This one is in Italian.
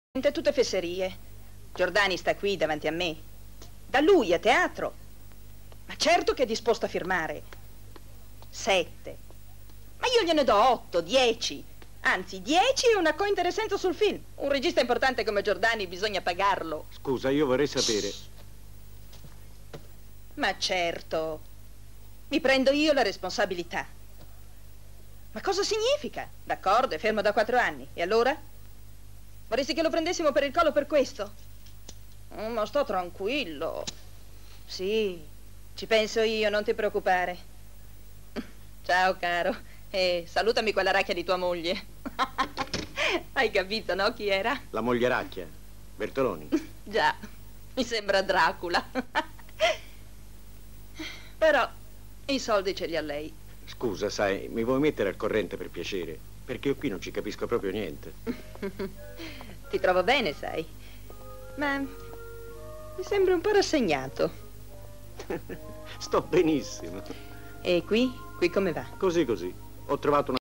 Tutte fesserie. Giordani sta qui davanti a me. Da lui a teatro. Ma certo che è disposto a firmare. 7. Ma io gliene do 8, 10. Anzi, 10 e una cointeressenza sul film. Un regista importante come Giordani bisogna pagarlo. Scusa, io vorrei sapere. Ma certo. Mi prendo io la responsabilità. Ma cosa significa? D'accordo, è fermo da 4 anni. E allora? Vorresti che lo prendessimo per il collo per questo? Ma sto tranquillo. Sì, ci penso io, non ti preoccupare. Ciao, caro. E salutami quella racchia di tua moglie. Hai capito, no, chi era? La moglie racchia, Bertoloni. Già, mi sembra Dracula. Però i soldi ce li ha lei. Scusa, sai, mi vuoi mettere al corrente per piacere? Perché io qui non ci capisco proprio niente. Ti trovo bene, sai. Ma mi sembri un po' rassegnato. Sto benissimo. E qui? Qui come va? Così così. Ho trovato una